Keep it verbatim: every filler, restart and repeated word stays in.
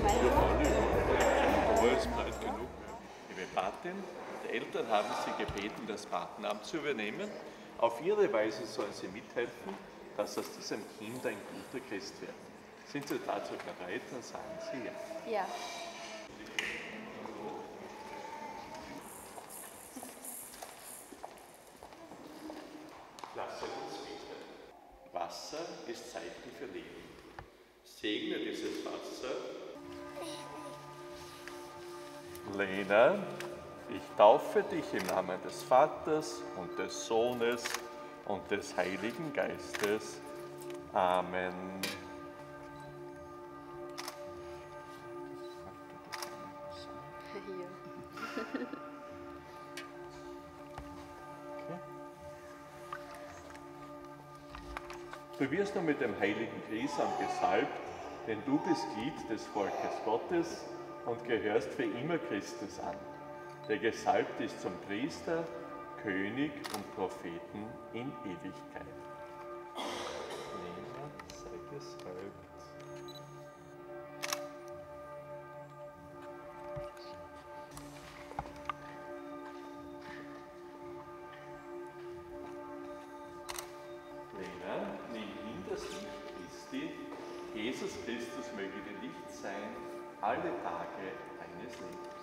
Ja, voll. Aber es bleibt genug. Liebe Patin, die Eltern haben Sie gebeten, das Patenamt zu übernehmen. Auf Ihre Weise sollen Sie mithelfen, dass aus diesem Kind ein guter Christ wird. Sind Sie dazu bereit? Dann sagen Sie ja. Ja. Lasst uns beten. Wasser ist Zeichen für Leben. Segne dieses Wasser. Lena, ich taufe dich im Namen des Vaters und des Sohnes und des Heiligen Geistes. Amen. Hier. Du wirst nun mit dem heiligen Grisam gesalbt, denn du bist Glied des Volkes Gottes und gehörst für immer Christus an, der gesalbt ist zum Priester, König und Propheten in Ewigkeit. Lena, sei gesalbt. Lena, nimm hin das Licht Christi. Jesus Christus möge dir Licht sein, alle Tage deines Lebens.